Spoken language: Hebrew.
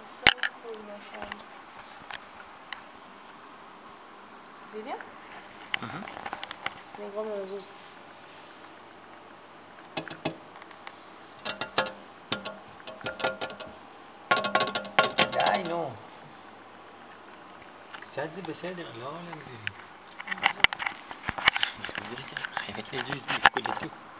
So cool, my friend. Video? אני אגרום לו לזוז. די, נו. קצת זה בסדר, לא להגזים. אני אזוז. זה בסדר, חייבת לזוז נקודתו.